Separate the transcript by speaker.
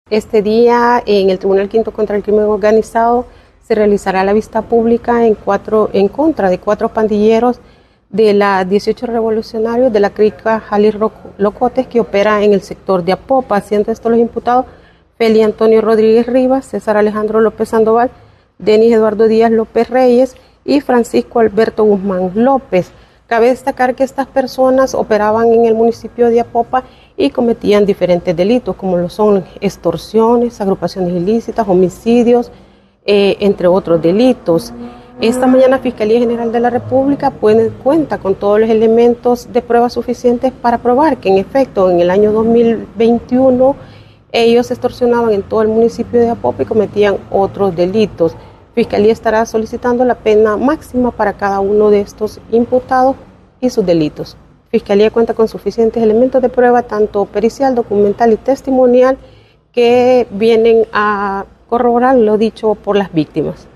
Speaker 1: Este día en el Tribunal Quinto contra el Crimen Organizado se realizará la vista pública en contra de 4 pandilleros de la 18 revolucionarios de la clica Jalir Locotes que opera en el sector de Apopa, siendo estos los imputados Feli Antonio Rodríguez Rivas, César Alejandro López Sandoval, Denis Eduardo Díaz López Reyes y Francisco Alberto Guzmán López. Cabe destacar que estas personas operaban en el municipio de Apopa y cometían diferentes delitos, como lo son extorsiones, agrupaciones ilícitas, homicidios, entre otros delitos. Esta mañana Fiscalía General de la República cuenta con todos los elementos de prueba suficientes para probar que en efecto en el año 2021 ellos extorsionaban en todo el municipio de Apopa y cometían otros delitos. Fiscalía estará solicitando la pena máxima para cada uno de estos imputados y sus delitos. Fiscalía cuenta con suficientes elementos de prueba, tanto pericial, documental y testimonial, que vienen a corroborar lo dicho por las víctimas.